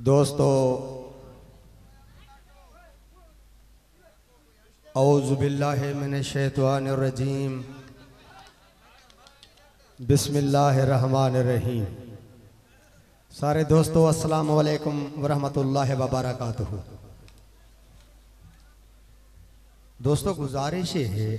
दोस्तों, औज़ु बिल्लाहि मिनश्शैतानिर्रजीम, बिस्मिल्लाहिर्रहमानिर्रहीम। सारे दोस्तों अस्सलामु अलैकुम वरहमतुल्लाहि वबरकातुहू। दोस्तों, गुजारिश है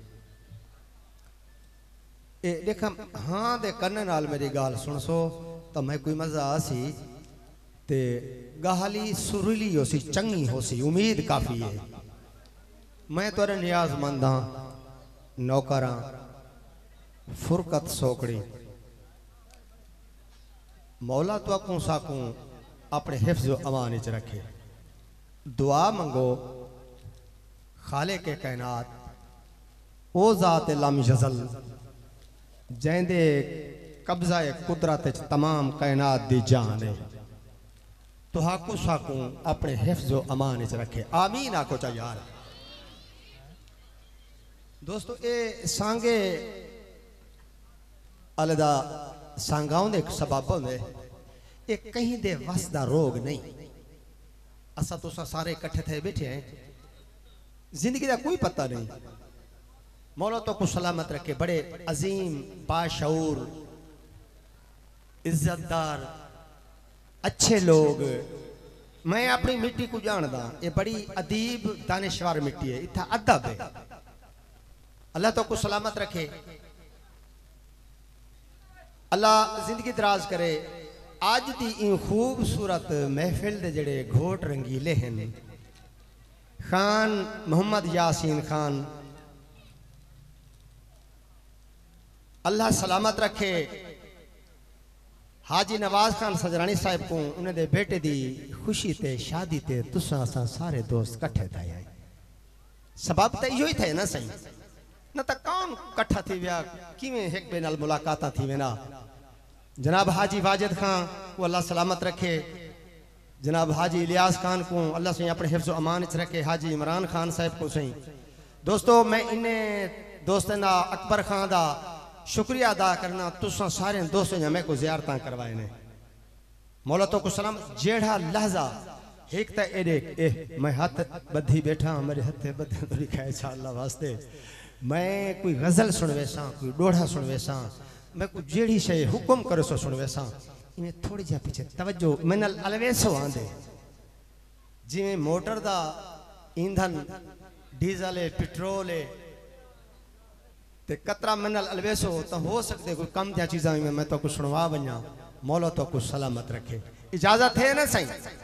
देखा हाँ दे करने नाल मेरी गाल सुन सो तो मैं कोई मजा आसी ते गाली सुरीली हो सी, चंगी हो सी, उम्मीद काफ़ी है। मैं तोरे नियाजमंद हाँ, नौकर हाँ, फुरकत सोकड़ी। मौला तो अकू साकू अपने हिफ्ज़ अमान च रखे। दुआ मंगो खाले के कायनात ओ ज़ात लम यज़ल जैंदे कब्ज़ा कुदरत तमाम कायनात दी जान है। तो हाकू साकू अपने हिफ्ज़ अमान च रखे। आमीन आको चा यार। दोस्तों, ये सांगे अलदा सांगाओं दे सबब होंदे, ये कहीं दे वस दा रोग नहीं। असा तुसा सारे इकट्ठे थे बैठे हैं, जिंदगी का कोई पता नहीं। मौला तो को सलामत रखे। बड़े अजीम, बाशऊर, इज्जतदार, अच्छे लोग। मैं अपनी मिट्टी को जानदा, ये बड़ी अदीब दानिशवर मिट्टी है, इतना अदब है। अल्लाह तो को सलामत रखे, अल्लाह जिंदगी दराज करे। आज दी इन खूबसूरत महफिल दे जड़े घोट रंगीले हैं, खान मोहम्मद यासीन खान अल्लाह सलामत रखे। हाजी नवाज खान सजरानी साहब को उन्हें दे बेटे दी खुशी ते शादी ते तुसा असा सारे दोस्त कट्ठे थे। सबब तो यो ही थे ना सही, न तो कौन कट्ठा थी व्या किवें एक बे नाल मुलाकात थी वेना। जनाब हाजी वाजिद खान को अल्लाह सलामत रखे। जनाब हाजी इलियास खान को अल्लाह से अपने हिफ्ज़ अमान च रखे। हाजी इमरान खान साहब को सही। दोस्तों, मैं इन्हें दोस्तों ना अकबर खान दा शुक्रिया अदा करना। तुसा सारे दोस्तों ने मैं को ज़ियारतां करवाए ने। मौला तो को सलाम। जेड़ा लहजा एक तो ए मैं हाथ बधी बैठा, मेरे हथे बधे तो लिखा है अल्लाह वास्ते। मैं कोई गजल सुन वैसा, कोई डोढ़ा सुन वैसा, मैं कोई जेड़ी शे हुक्म करे सो सुन वैसा। इन्हें थोड़ी जा पीछे तवज्जो मैंने अलवेसो आंदे। जिमें मोटर दा ईंधन डीजल है, पेट्रोल है, ते कतरा मनल अलवेसो तो हो सकते कोई कम त्या चीज़ा मैं तो कुछ सुनवा बना। मौला तो कुछ सलामत रखे। इजाजत है ना सही।